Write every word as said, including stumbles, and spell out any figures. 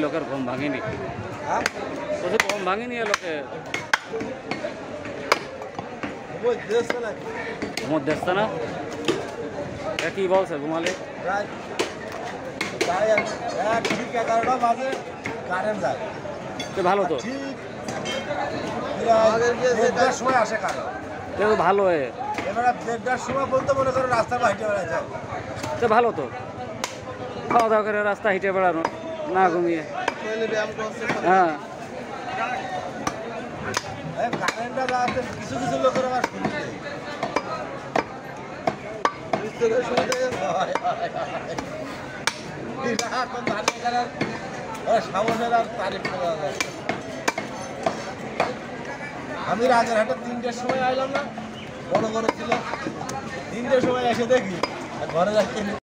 লোকের ঘুম ভাঙিনি বলছি ঘুম ভাঙিনি এ লোকে ঘুমোর দেখছে না এ কি বলছে ঘুমালে ঠিক এগারোটা বাজে কারেন্ট যায় ভালো তো দেড়টার সময় আসে কারেন্ট তো ভালো এ এবার দেড়টার সময় বলতে মনে করো রাস্তা বাইরে বেড়া যায় তো ভালো তো খাওয়া দাওয়া করে রাস্তা হেঁটে বেড়ানো না ঘুমিয়ে হ্যাঁ কারেন্টটা যাতে কিছু কিছু লোকের আবার সামনের আর তারিখ আমি রাজের হাটে তিনটের সময় আইলাম না বড় বড় ছিল তিনটের সময় এসে দেখি ঘরে যাচ্ছি